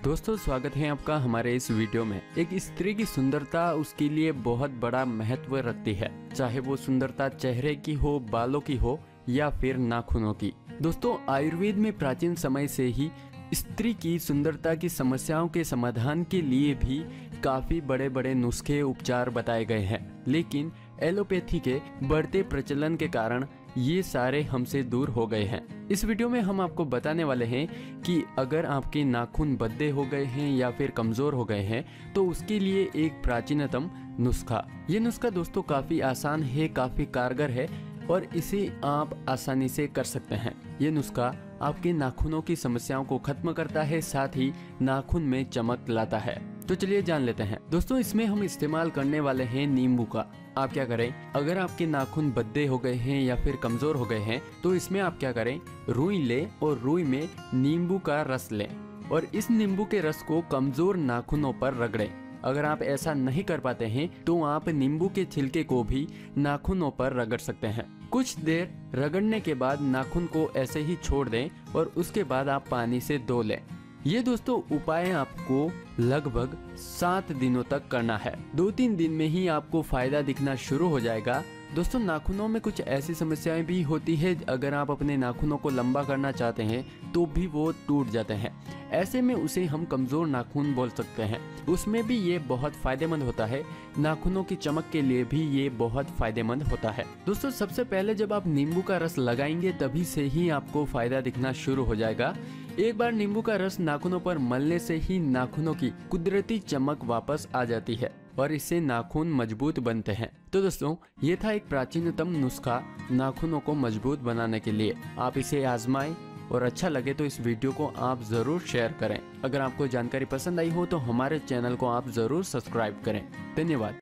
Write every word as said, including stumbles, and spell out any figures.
दोस्तों स्वागत है आपका हमारे इस वीडियो में। एक स्त्री की सुंदरता उसके लिए बहुत बड़ा महत्व रखती है, चाहे वो सुंदरता चेहरे की हो, बालों की हो या फिर नाखूनों की। दोस्तों आयुर्वेद में प्राचीन समय से ही स्त्री की सुंदरता की समस्याओं के समाधान के लिए भी काफी बड़े बड़े नुस्खे उपचार बताए गए हैं, लेकिन एलोपैथी के बढ़ते प्रचलन के कारण ये सारे हमसे दूर हो गए हैं। इस वीडियो में हम आपको बताने वाले हैं कि अगर आपके नाखून भद्दे हो गए हैं या फिर कमजोर हो गए हैं तो उसके लिए एक प्राचीनतम नुस्खा। ये नुस्खा दोस्तों काफी आसान है, काफी कारगर है और इसे आप आसानी से कर सकते हैं। ये नुस्खा आपके नाखूनों की समस्याओं को खत्म करता है, साथ ही नाखून में चमक लाता है। तो चलिए जान लेते हैं। दोस्तों इसमें हम इस्तेमाल करने वाले हैं नींबू का। आप क्या करें, अगर आपके नाखून भद्दे हो गए हैं या फिर कमजोर हो गए हैं तो इसमें आप क्या करें, रुई लें और रुई में नींबू का रस लें और इस नींबू के रस को कमजोर नाखूनों पर रगड़ें। अगर आप ऐसा नहीं कर पाते हैं तो आप नींबू के छिलके को भी नाखूनों पर रगड़ सकते हैं। कुछ देर रगड़ने के बाद नाखून को ऐसे ही छोड़ दें और उसके बाद आप पानी से धो लें। ये दोस्तों उपाय आपको लगभग सात दिनों तक करना है। दो तीन दिन में ही आपको फायदा दिखना शुरू हो जाएगा। दोस्तों नाखूनों में कुछ ऐसी समस्याएं भी होती है, अगर आप अपने नाखूनों को लंबा करना चाहते हैं तो भी वो टूट जाते हैं। ऐसे में उसे हम कमजोर नाखून बोल सकते हैं। उसमें भी ये बहुत फायदेमंद होता है। नाखूनों की चमक के लिए भी ये बहुत फायदेमंद होता है। दोस्तों सबसे पहले जब आप नींबू का रस लगाएंगे तभी से ही आपको फायदा दिखना शुरू हो जाएगा। एक बार नींबू का रस नाखूनों पर मलने से ही नाखूनों की कुदरती चमक वापस आ जाती है और इससे नाखून मजबूत बनते हैं। तो दोस्तों ये था एक प्राचीनतम नुस्खा नाखूनों को मजबूत बनाने के लिए। आप इसे आजमाएं और अच्छा लगे तो इस वीडियो को आप जरूर शेयर करें। अगर आपको जानकारी पसंद आई हो तो हमारे चैनल को आप जरूर सब्सक्राइब करें। धन्यवाद।